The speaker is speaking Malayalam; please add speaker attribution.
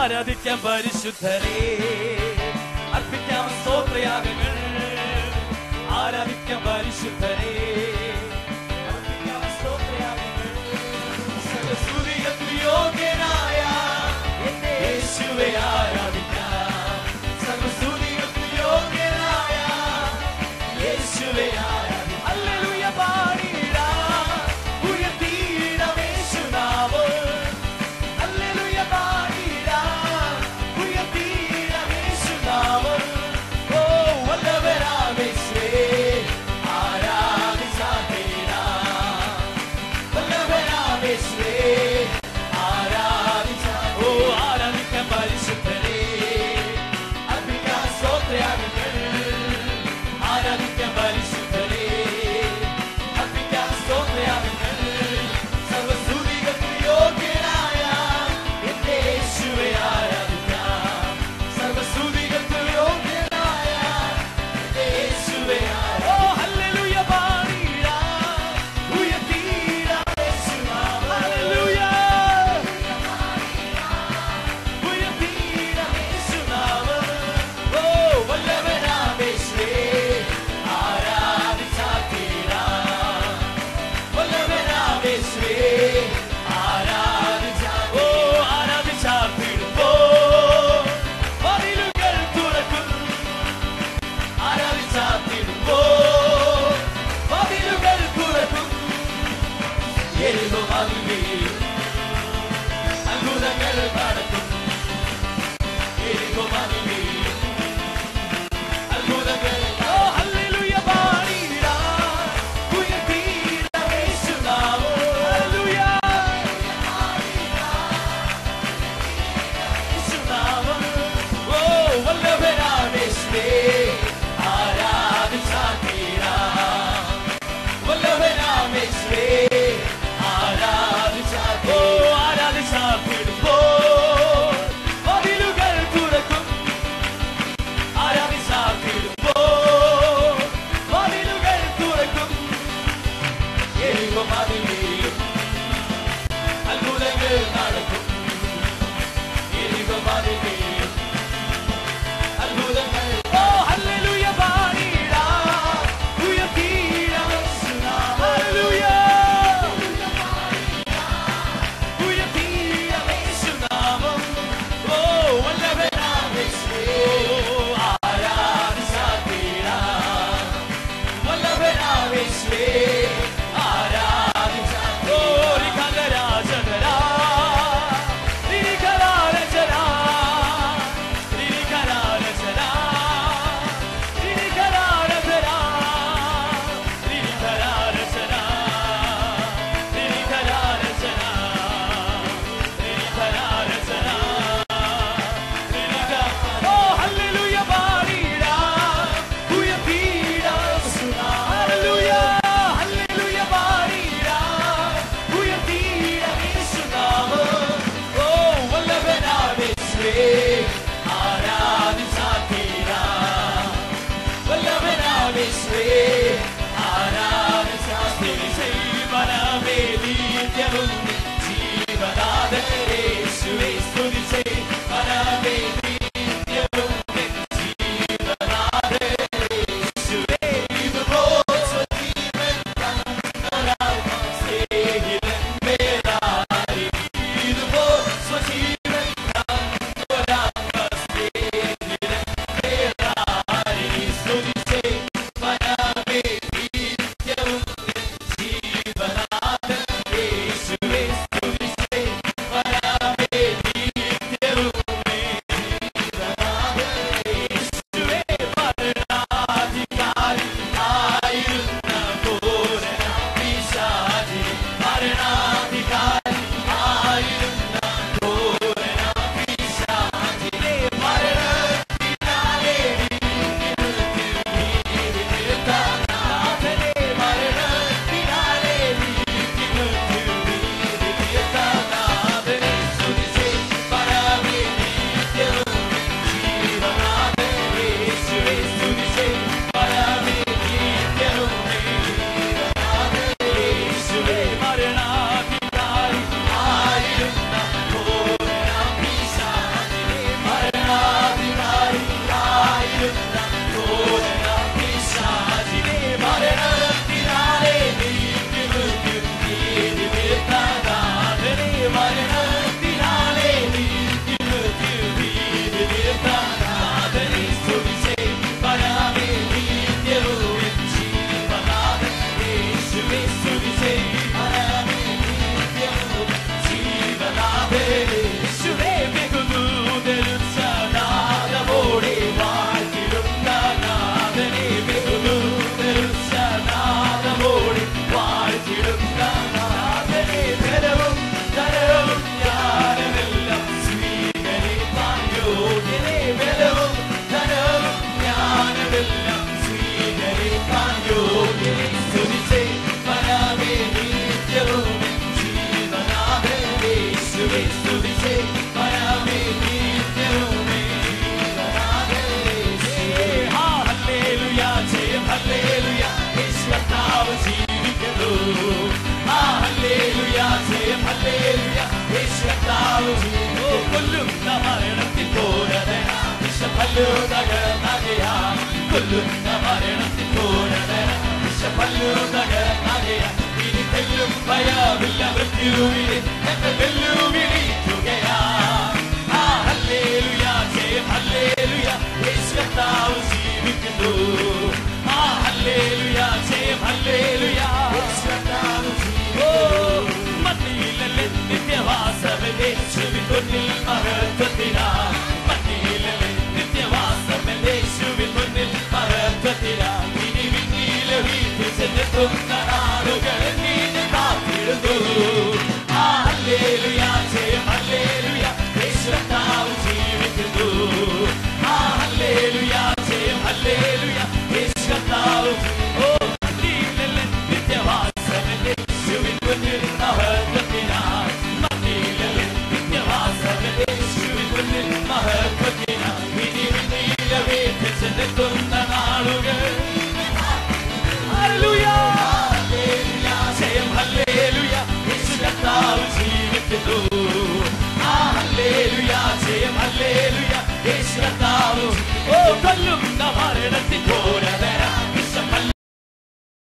Speaker 1: ആരാധിക്കാം പരിശുദ്ധരേ, അർപ്പിക്കാം സ്തോത്രയാഗങ്ങൾ. ആരാധിക്കാം പരിശുദ്ധരേ, അർപ്പിക്കാം സ്തോത്രയാഗങ്ങൾ. സർവ്വസ്തുതികൾക്ക് യോഗ്യനായ യേശുവേ ആരാധിക്കാം. സർവ്വസ്തുതികൾക്ക് യോഗ്യനായ യേശുവേ ആരാധിക്കാം. ഹല്ലേലൂയ പാടിടാം, ഉയർത്തിയിടാം യേശുനാമം. ഹല്ലേലൂയ പാടിടാം, ഉയർത്തിയിടാം യേശുനാമം. ഓ വല്ലഭനാം യേശുവേ ആരാധിച്ചാൽ തീരാം. വല്ലഭനാം യേശുവേ ആരാധിച്ചാൽ. ഓ ആരാധിക്കാം പരിശുദ്ധരേ, അർപ്പിക്കാം സ്തോത്രയാഗങ്ങൾ. ആരാധിക്കാം പരിശുദ്ധരേ, അർപ്പിക്കാം സ്തോത്രയാഗങ്ങൾ. സർവ്വസ്തുതികൾക്ക് യോഗ്യനായ എന്റെ യേശുവേ ആരാധിക്കാം. സർവ്വസ്തുതികൾക്ക് യോഗ്യനായ എന്റെ യേശുവേ ആരാധിക്കാം. ഓ ഹല്ലേലൂയ പാടിടാം, ഉയർത്തിയിടാം യേശുനാമം. ഹല്ലേലൂയ ഉയർത്തിയിടാം യേശുനാമം. ഓ വല്ലഭനാം യേശുവേ ആരാധിച്ചാൽ തീരാം. വല്ലഭനാം യേശുവേ ആരാധിച്ചാൽ. ഓ ആരാധിച്ചാൽ തീരുമ്പോ വാതിലുകൾ തുറക്കും. ആരാധിച്ചാൽ തീരുമ്പോ വാതിലുകൾ തുറക്കും. യെരിഹോ മതിലിൽ അത്ഭുതങ്ങൾ നടക്കും. യെരിഹോ മതിലിൽ അത്ഭുതങ്ങൾ. ഓ ഹല്ലേലൂയ പാടിടാം, ഉയർത്തിയിടാം യേശുനാമം. ഹല്ലേലൂയ യേശുനാമം. ഓ വല്ലഭനാം യേശുവേ ആരാധിച്ചാൽ തീരാം. വല്ലഭനാം യേശുവേ ആരാധിച്ചാൽ. ഓ ആരാധിച്ചാൽ തീരുമ്പോ കർത്താവ് ഓ കൊല്ലുന്ന മരണത്തിൽ പോരതന വിഷപ്പല്ലു തകർന്നകയാ കൊല്ലുന്ന മരണത്തിൽ പോരതന വിഷപ്പല്ലു തകർന്നകയാ ഇനി തെല്ലും ഭയമില്ല മൃത്യുവിനെ ഞങ്ങൾ വെല്ലുവിളിക്കുകയാ ഹല്ലേലൂയ ജയം ഹല്ലേലൂയ യേശു കർത്താവ് ജീവിക്കുന്നു ഹല്ലേലൂയ ജയം ഹല്ലേലൂയ യേശു കർത്താവ് ജീവിക്കുന്നു മണ്ണിലല്ലേ നിത്യവാസമേ യേശുവിൻ മുന്നിൽ മഹത്വത്തിനാ മണ്ണിലല്ലേ നിത്യവാസമേ യേശുവിൻ മുന്നിൽ മഹത്വത്തിനാ ഇനി വിണ്ണില വീട്ടിൽ ചെന്നെത്തുന്ന നാളുകൾ നീ കാത്തിടുന്നു ഹല്ലേലൂയ ജയം ഹല്ലേലൂയ യേശു കർത്താവ് ജീവിക്കുന്നു ഹല്ലേലൂയ ജയം ഹല്ലേലൂയ യേശു കർത്താവ് ഓ മണ്ണിലല്ലേ നിത്യവാസമേ യേശുവിൻ മുന്നിൽ മഹത്വത്തിനാ മണ്ണിലല്ലേ നിത്യവാസമേ യേശുവിൻ മുന്നിൽ മഹത്വത്തിനാ ഇനി വിണ്ണില വീട്ടിൽ ചെന്നെത്തുന്ന നാളുകൾ ഹല്ലേലൂയ ജയം ഹല്ലേലൂയ യേശു കർത്താവ് ജീവിക്കുന്നു ഹല്ലേലൂയ ജയം ഹല്ലേലൂയ യേശു കർത്താവ് ഓ കൊല്ലുന്ന മരണത്തിൽ പോരാ